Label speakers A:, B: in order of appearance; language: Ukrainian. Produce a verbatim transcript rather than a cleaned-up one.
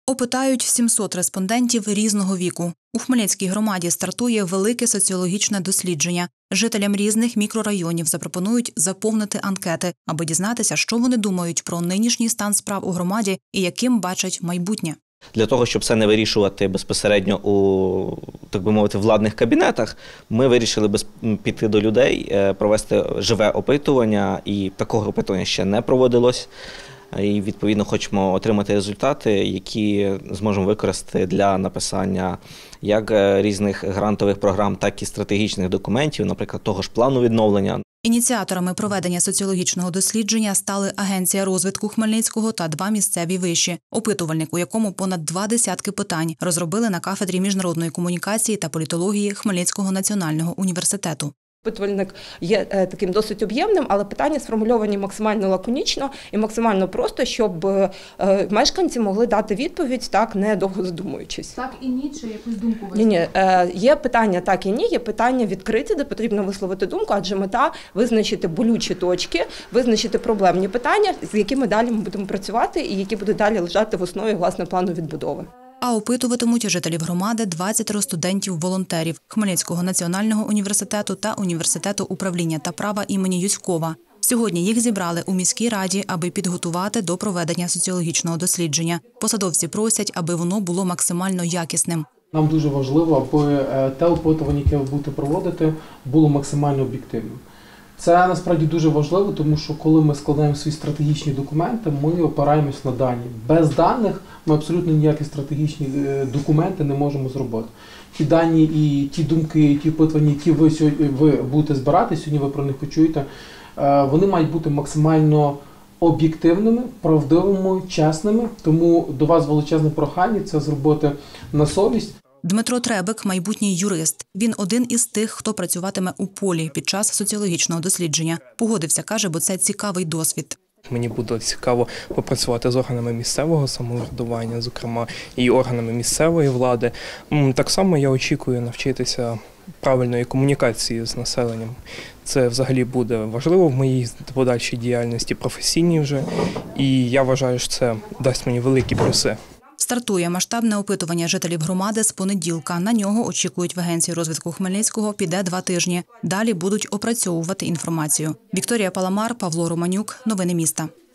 A: Опитають сімсот респондентів різного віку. У Хмельницькій громаді стартує велике соціологічне дослідження. Жителям різних мікрорайонів запропонують заповнити анкети, аби дізнатися, що вони думають про нинішній стан справ у громаді і яким бачать майбутнє.
B: Для того, щоб це не вирішувати безпосередньо у, так би мовити, владних кабінетах, ми вирішили піти до людей, провести живе опитування, і такого опитування ще не проводилось. І, відповідно, хочемо отримати результати, які зможемо використати для написання як різних грантових програм, так і стратегічних документів, наприклад, того ж плану відновлення.
A: Ініціаторами проведення соціологічного дослідження стали Агенція розвитку Хмельницького та два місцеві виші. Опитувальник, у якому понад два десятки питань, розробили на кафедрі міжнародної комунікації та політології Хмельницького національного університету.
C: Опитувальник є таким досить об'ємним, але питання сформульовані максимально лаконічно і максимально просто, щоб мешканці могли дати відповідь, так, не довго задумуючись.
D: Так і ні, чи якусь думку
C: висловити? Ні, ні. Є питання так і ні, є питання відкриті, де потрібно висловити думку, адже мета – визначити болючі точки, визначити проблемні питання, з якими далі ми будемо працювати і які будуть далі лежати в основі, власне, плану відбудови.
A: А опитуватимуть жителів громади двадцять студентів-волонтерів Хмельницького національного університету та університету управління та права імені Юськова. Сьогодні їх зібрали у міській раді, аби підготувати до проведення соціологічного дослідження. Посадовці просять, аби воно було максимально якісним.
E: Нам дуже важливо, аби те опитування, яке ви будете проводити, було максимально об'єктивним. Це насправді дуже важливо, тому що коли ми складаємо свої стратегічні документи, ми опираємось на дані. Без даних ми абсолютно ніякі стратегічні документи не можемо зробити. Ті дані і ті думки, ті опитування, які ви, сьогодні, ви будете збирати, сьогодні ви про них почуєте, вони мають бути максимально об'єктивними, правдивими, чесними. Тому до вас величезне прохання це зробити на совість.
A: Дмитро Требик – майбутній юрист. Він один із тих, хто працюватиме у полі під час соціологічного дослідження. Погодився, каже, бо це цікавий досвід.
F: Мені буде цікаво попрацювати з органами місцевого самоврядування, зокрема, і органами місцевої влади. Так само я очікую навчитися правильної комунікації з населенням. Це взагалі буде важливо в моїй подальшій діяльності, професійній вже. І я вважаю, що це дасть мені великі плюси.
A: Стартує масштабне опитування жителів громади з понеділка. На нього очікують в Агенції розвитку Хмельницького, піде два тижні. Далі будуть опрацьовувати інформацію. Вікторія Паламар, Павло Романюк. Новини міста.